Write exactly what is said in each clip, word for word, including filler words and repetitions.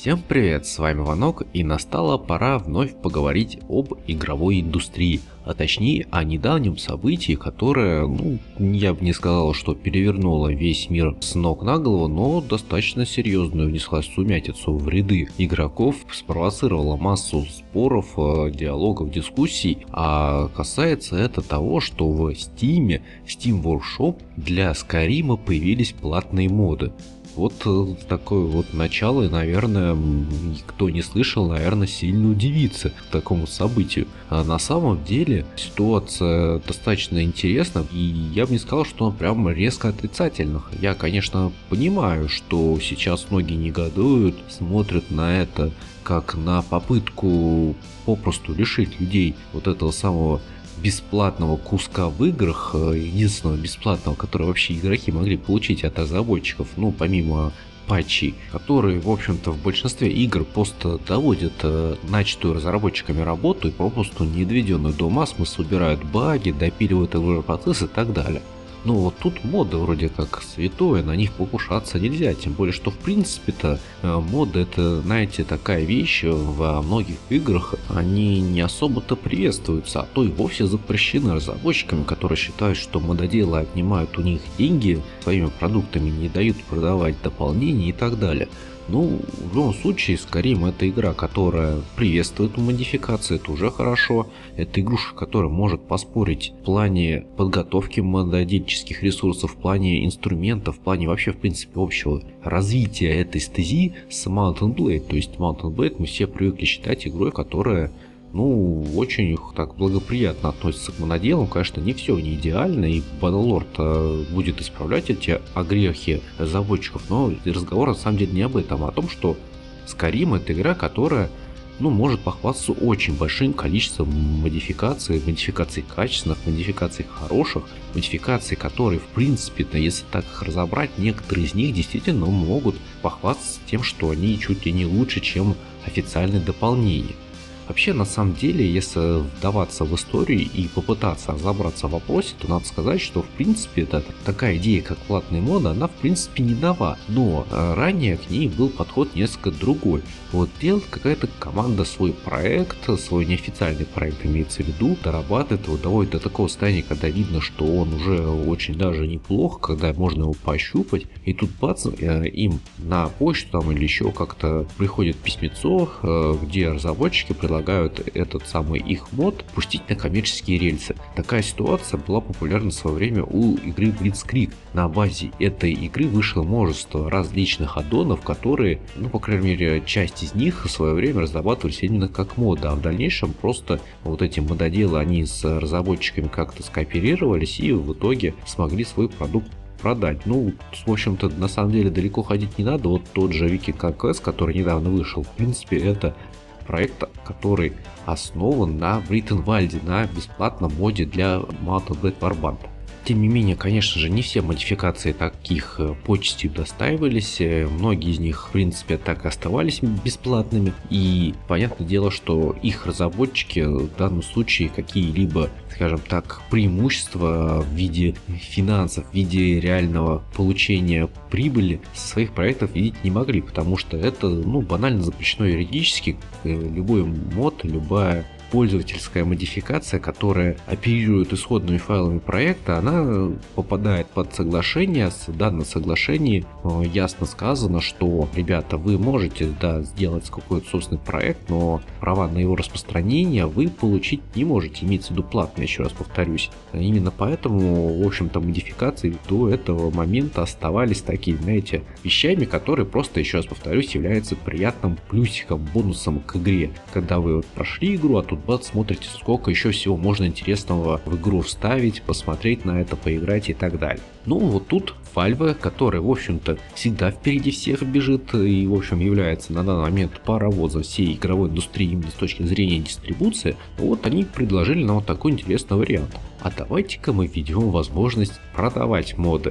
Всем привет, с вами Ванок, и настала пора вновь поговорить об игровой индустрии, а точнее о недавнем событии, которое, ну, я бы не сказал, что перевернуло весь мир с ног на голову, но достаточно серьезную внесла сумятицу в ряды игроков, спровоцировало массу споров, диалогов, дискуссий, а касается это того, что в Steam, Steam Workshop для Skyrim появились платные моды. Вот такое вот начало, и, наверное, кто не слышал, наверное, сильно удивится такому событию. А на самом деле ситуация достаточно интересна, и я бы не сказал, что она прям резко отрицательна. Я, конечно, понимаю, что сейчас многие негодуют, смотрят на это как на попытку попросту лишить людей вот этого самого бесплатного куска в играх, единственного бесплатного, который вообще игроки могли получить от разработчиков, ну, помимо патчей, которые, в общем-то, в большинстве игр просто доводят э, начатую разработчиками работу и попросту не доведенную до ума, смысл убирают баги, допиливают игровой процесс и так далее. Но вот тут моды вроде как святое, на них покушаться нельзя, тем более, что в принципе-то моды это, знаете, такая вещь во многих играх, они не особо-то приветствуются, а то и вовсе запрещены разработчиками, которые считают, что мододелы отнимают у них деньги своими продуктами, не дают продавать дополнения и так далее. Ну, в любом случае, Skyrim это игра, которая приветствует модификации, это уже хорошо. Это игрушка, которая может поспорить в плане подготовки мододельческих ресурсов, в плане инструментов, в плане вообще, в принципе, общего развития этой стези с Mount and Blade. То есть Mount and Blade мы все привыкли считать игрой, которая, ну, очень так благоприятно относится к моноделам. Конечно, не все не идеально, и Bannerlord будет исправлять эти огрехи разработчиков, но разговор на самом деле не об этом, а о том, что Skyrim это игра, которая, ну, может похвастаться очень большим количеством модификаций, модификаций качественных, модификаций хороших, модификаций, которые, в принципе-то, если так их разобрать, некоторые из них действительно могут похвастаться тем, что они чуть ли не лучше, чем официальные дополнения. Вообще, на самом деле, если вдаваться в историю и попытаться разобраться в вопросе, то надо сказать, что в принципе это такая идея, как платные моды, она в принципе не нова, но ранее к ней был подход несколько другой. Вот делает какая-то команда свой проект, свой неофициальный проект имеется в виду, дорабатывает его, доводит до такого состояния, когда видно, что он уже очень даже неплох, когда можно его пощупать, и тут бац, им на почту там или еще как-то приходит письмецо, где разработчики предлагают предлагают этот самый их мод пустить на коммерческие рельсы. Такая ситуация была популярна в свое время у игры Blitzkrieg. На базе этой игры вышло множество различных аддонов, которые, ну, по крайней мере, часть из них в свое время разрабатывались именно как моды, а в дальнейшем просто вот эти мододелы, они с разработчиками как-то скооперировались и в итоге смогли свой продукт продать. Ну, в общем-то, на самом деле далеко ходить не надо. Вот тот же Wiki.кс, который недавно вышел, в принципе, это проект, который основан на Бритенвальде, на бесплатном моде для Mount and Blade Warband. Тем не менее, конечно же, не все модификации таких почестей достаивались, многие из них, в принципе, так и оставались бесплатными, и понятное дело, что их разработчики в данном случае какие-либо, скажем так, преимущества в виде финансов, в виде реального получения прибыли со своих проектов видеть не могли, потому что это, ну, банально запрещено юридически. Любой мод, любая пользовательская модификация, которая оперирует исходными файлами проекта, она попадает под соглашение. В данном соглашении ясно сказано, что, ребята, вы можете, да, сделать какой-то собственный проект, но права на его распространение вы получить не можете, имеется в виду платно, еще раз повторюсь. Именно поэтому, в общем-то, модификации до этого момента оставались такими, знаете, вещами, которые просто, еще раз повторюсь, являются приятным плюсиком, бонусом к игре. Когда вы вот прошли игру, а тут бац, смотрите, сколько еще всего можно интересного в игру вставить, посмотреть на это, поиграть и так далее. Ну вот тут Valve, который, в общем-то, всегда впереди всех бежит и, в общем, является на данный момент паровозом всей игровой индустрии именно с точки зрения дистрибуции, вот они предложили нам вот такой интересный вариант. А давайте-ка мы введем возможность продавать моды.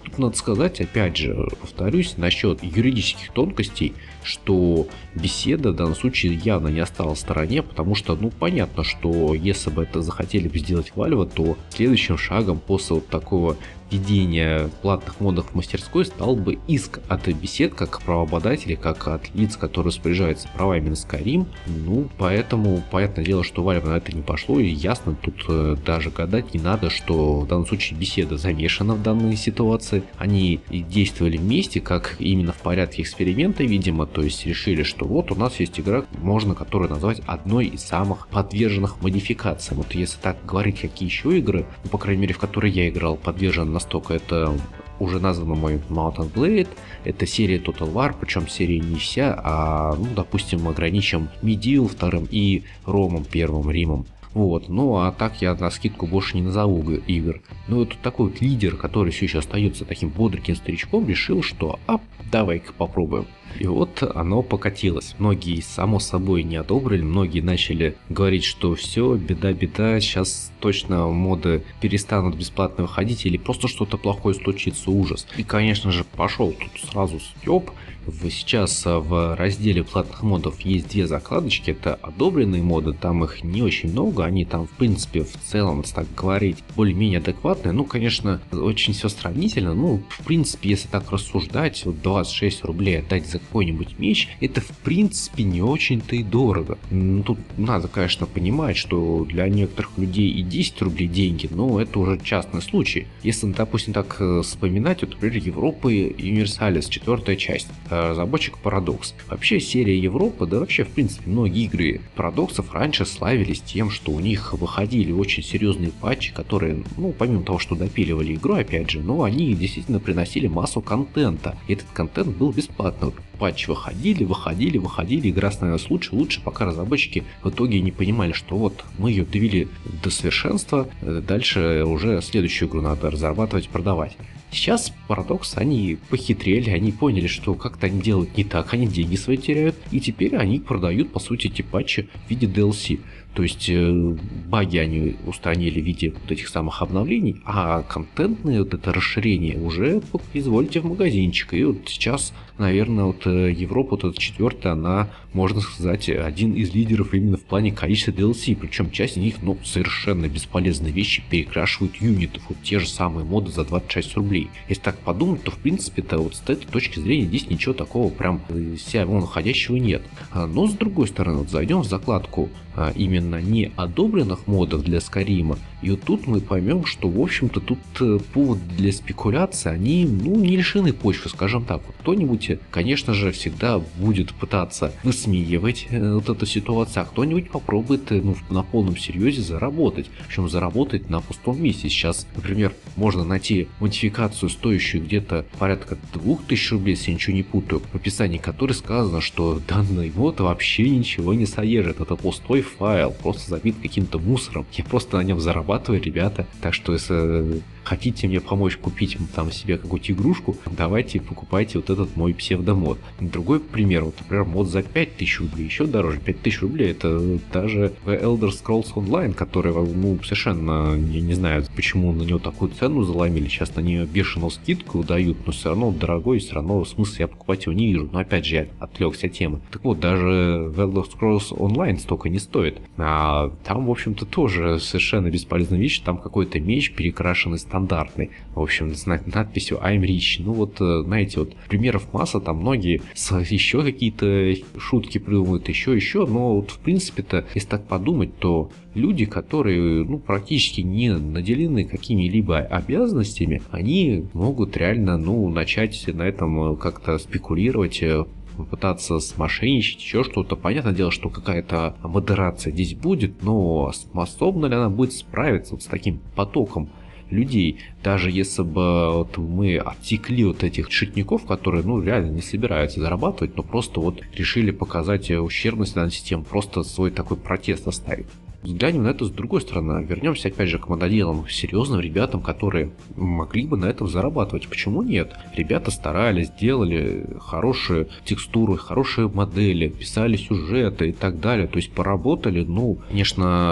Тут надо сказать, опять же, повторюсь, насчет юридических тонкостей, что беседа в данном случае явно не осталась в стороне, потому что, ну, понятно, что если бы это захотели бы сделать Valve, то следующим шагом после вот такого введения платных модов в мастерской стал бы иск от бесед как правообладателей, как от лиц, которые распоряжаются правами на Skyrim. Ну, поэтому, понятное дело, что Valve на это не пошло, и ясно, тут э, даже гадать не надо, что в данном случае беседа замешана в данной ситуации. Они действовали вместе, как именно в порядке эксперимента, видимо, то есть решили, что вот у нас есть игра, можно которую назвать одной из самых подверженных модификациям. Вот если так говорить, какие еще игры, ну, по крайней мере, в которые я играл, подвержены настолько, это уже названо мой Mount and Blade, это серия Total War, причем серия не вся, а, ну, допустим, ограничим Medieval вторым и Ромом первым, Римом. Вот, ну а так я на скидку больше не назову игр. Но вот такой вот лидер, который все еще остается таким бодреньким старичком, решил, что а давай-ка попробуем. И вот оно покатилось. Многие, само собой, не одобрили, многие начали говорить, что все, беда-беда, сейчас точно моды перестанут бесплатно выходить или просто что-то плохое случится, ужас. И, конечно же, пошел тут сразу стёб. Сейчас в разделе платных модов есть две закладочки, это одобренные моды, там их не очень много, они там в принципе в целом, если так говорить, более-менее адекватные. Ну, конечно, очень все сравнительно, ну, в принципе, если так рассуждать, вот двадцать шесть рублей отдать за какой-нибудь меч, это в принципе не очень-то и дорого. Ну, тут надо, конечно, понимать, что для некоторых людей и десять рублей деньги, но это уже частный случай. Если, допустим, так вспоминать, вот, например, Европы Universalis, четвертая часть, разработчик Paradox. Вообще серия Европа, да вообще в принципе многие игры Парадоксов раньше славились тем, что у них выходили очень серьезные патчи, которые, ну, помимо того, что допиливали игру, опять же, но они действительно приносили массу контента. И этот контент был бесплатный. Патчи выходили, выходили, выходили, игра становилась лучше, лучше, пока разработчики в итоге не понимали, что вот мы ее довели до совершенства, дальше уже следующую игру надо разрабатывать, продавать. Сейчас Paradox, они похитрели, они поняли, что как-то они делают не так, они деньги свои теряют, и теперь они продают, по сути, эти патчи в виде ди эл си. То есть э, баги они устранили в виде вот этих самых обновлений, а контентное вот это расширение уже извольте в магазинчик. И вот сейчас, наверное, вот Европа, вот эта четвертая, она, можно сказать, один из лидеров именно в плане количества ди эл си. Причем часть из них, ну, совершенно бесполезные вещи перекрашивают юнитов. Вот те же самые моды за двадцать шесть рублей. Если так подумать, то в принципе-то вот с этой точки зрения здесь ничего такого прям из себя вон выходящего нет. Но с другой стороны, вот зайдем в закладку именно не одобренных модов для Skyrim, и вот тут мы поймем, что в общем-то тут повод для спекуляции, они, ну, не лишены почвы, скажем так. Вот кто-нибудь, конечно же, всегда будет пытаться высмеивать вот эту ситуацию, а кто-нибудь попробует, ну, на полном серьезе заработать, причем заработать на пустом месте. Сейчас, например, можно найти модификацию, стоящую где-то порядка двух тысяч рублей, если я ничего не путаю, в описании которой сказано, что данный мод вообще ничего не содержит, это пустой файл, просто забит каким-то мусором. Я просто на нем зарабатываю, ребята. Так что если хотите мне помочь купить там себе какую-то игрушку, давайте покупайте вот этот мой псевдомод. Другой пример, вот, например, мод за пять тысяч рублей, еще дороже. пять тысяч рублей это даже Elder Scrolls Online, который, ну, совершенно, я не знаю, почему на него такую цену заломили. Сейчас на нее бешеную скидку дают, но все равно дорогой, все равно смысла я покупать его не вижу. Но опять же, я отвлекся от темы. Так вот, даже Elder Scrolls Online столько не стоит. А там, в общем-то, тоже совершенно бесполезная вещь. Там какой-то меч перекрашенный стандартный. В общем, с надписью I'm rich. Ну вот, знаете, вот примеров масса, там многие еще какие-то шутки придумывают, еще, еще. Но вот, в принципе-то, если так подумать, то люди, которые, ну, практически не наделены какими-либо обязанностями, они могут реально, ну, начать на этом как-то спекулировать, попытаться смошенничать, еще что-то. Понятное дело, что какая-то модерация здесь будет, но способна ли она будет справиться вот с таким потоком людей, даже если бы вот мы отсекли вот этих шутников, которые, ну, реально не собираются зарабатывать, но просто вот решили показать ущербность данной системы, просто свой такой протест оставить. Взглянем на это с другой стороны. Вернемся опять же к мододелам, серьезным ребятам, которые могли бы на этом зарабатывать. Почему нет? Ребята старались, делали хорошие текстуры, хорошие модели, писали сюжеты и так далее. То есть поработали, ну, конечно,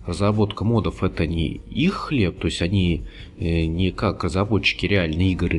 разработка модов это не их хлеб, то есть они э, не как разработчики реальных игр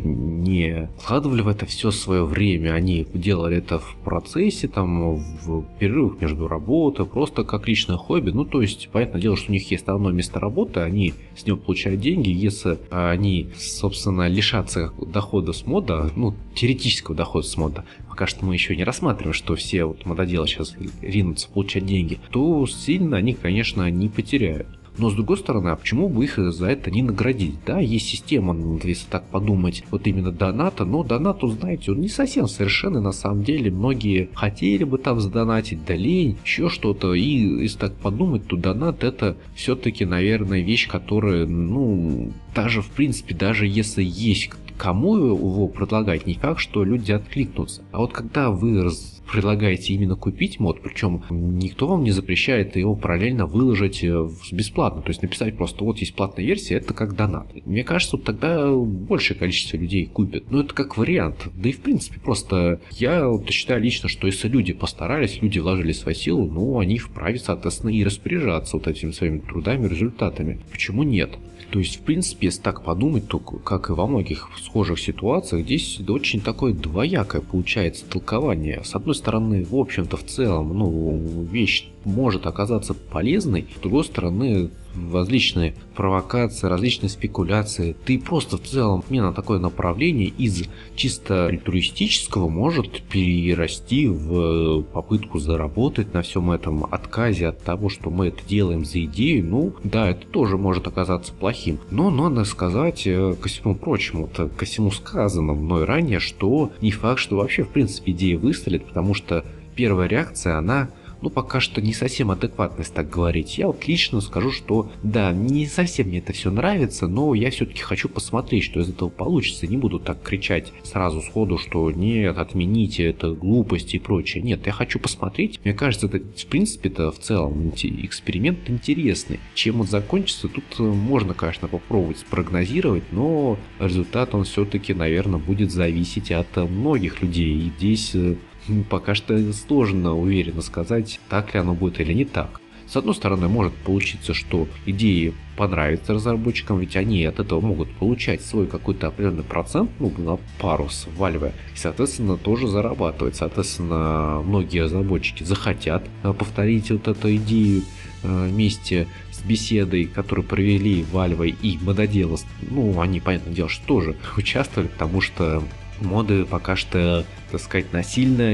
не вкладывали в это все свое время, они делали это в процессе, там, в перерывах между работой, просто как личное хобби. Ну, то есть, понятное дело, что у них есть основное место работы, они с него получают деньги. Если они, собственно, лишатся дохода с мода, ну, теоретического дохода с мода, пока что мы еще не рассматриваем, что все вот мододелы сейчас ринутся получать деньги, то сильно они, конечно, не потеряют. Но с другой стороны, а почему бы их за это не наградить? Да, есть система, если так подумать, вот именно доната, но донат, знаете, он не совсем совершенный на самом деле. Многие хотели бы там задонатить, да лень, еще что-то. И если так подумать, то донат это все-таки, наверное, вещь, которая, ну, даже в принципе, даже если есть кому его предлагать, не факт, что люди откликнутся. А вот когда вы раз предлагаете именно купить мод, причем никто вам не запрещает его параллельно выложить бесплатно, то есть написать просто вот есть платная версия, это как донат. Мне кажется, вот тогда большее количество людей купят. Но это как вариант. Да и в принципе просто я вот считаю лично, что если люди постарались, люди вложили свою силу, ну они вправе, соответственно, и распоряжаться вот этими своими трудами, результатами. Почему нет? То есть, в принципе, если так подумать, то, как и во многих схожих ситуациях, здесь очень такое двоякое получается толкование. С одной стороны, в общем-то, в целом, ну, вещь может оказаться полезной, с другой стороны, различные провокации, различные спекуляции. Ты просто в целом смена такое направление из чисто альтруистического может перерасти в попытку заработать на всем этом, отказе от того, что мы это делаем за идею. Ну да, это тоже может оказаться плохим. Но надо сказать, ко всему прочему, ко всему сказанному мной ранее, что не факт, что вообще в принципе идея выстрелит, потому что первая реакция, она ну, пока что не совсем адекватность так говорить. Я вот лично скажу, что да, не совсем мне это все нравится, но я все-таки хочу посмотреть, что из этого получится. Не буду так кричать сразу сходу, что нет, отмените, это глупость и прочее. Нет, я хочу посмотреть. Мне кажется, это в принципе-то в целом эксперимент интересный. Чем он закончится, тут можно, конечно, попробовать спрогнозировать, но результат он все-таки, наверное, будет зависеть от многих людей. И здесь пока что сложно уверенно сказать, так ли оно будет или не так. С одной стороны, может получиться, что идеи понравятся разработчикам, ведь они от этого могут получать свой какой-то определенный процент, ну, на пару сваливая, и, соответственно, тоже зарабатывать. Соответственно, многие разработчики захотят повторить вот эту идею вместе с беседой, которую провели Valve и мододелы. Ну, они, понятное дело, что тоже участвовали, потому что моды пока что, так сказать, насильно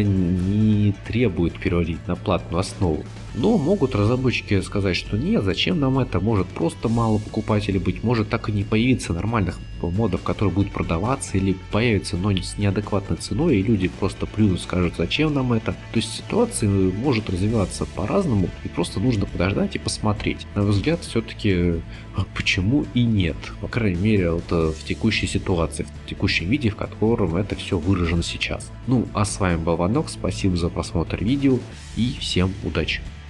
не требуют переводить на платную основу. Но могут разработчики сказать, что нет, зачем нам это, может просто мало покупателей быть, может так и не появиться нормальных модов, которые будут продаваться, или появятся, но с неадекватной ценой, и люди просто плюнут, скажут, зачем нам это. То есть ситуация может развиваться по-разному, и просто нужно подождать и посмотреть. На мой взгляд, все-таки почему и нет, по крайней мере, вот в текущей ситуации, в текущем виде, в котором это все выражено сейчас. Ну, а с вами был Ванок, спасибо за просмотр видео и всем удачи!